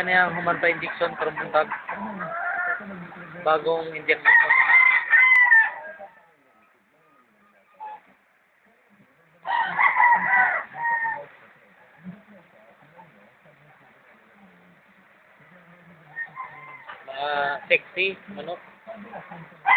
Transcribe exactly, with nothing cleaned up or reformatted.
Ano yung human pa injection karong buntag? Bagong injection. Mga sexy, ano?